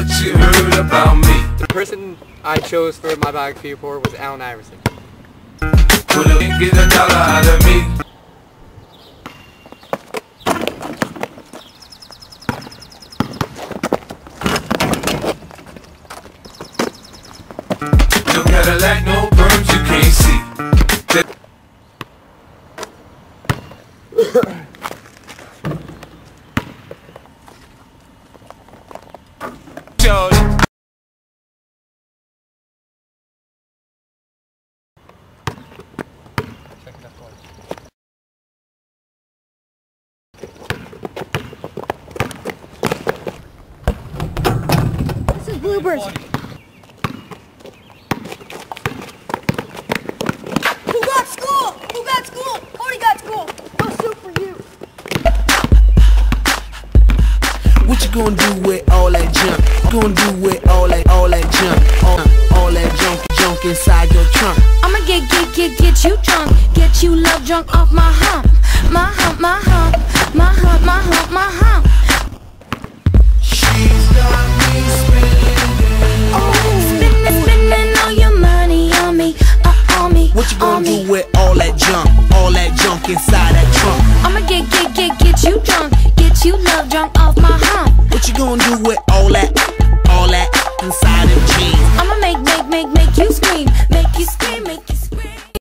what you heard about me. The person I chose for my biography report was Allen Iverson. Couldn't get $1 out of me. No Cadillac, no perms, you can't see. This is Bloopers. Who got school? Who got school? Cody got school. No soup for you. What you gonna do with all that junk? Gonna do with all that junk? All that junk inside your trunk. I'ma get you drunk, get you love drunk off my hump, my hump, my hump, my hump, my hump, my hump. She's got me Spending all your money on me, on me. What you gonna do with all that junk inside that trunk? I'ma get you drunk, get you love drunk off my hump. What you gonna do with all that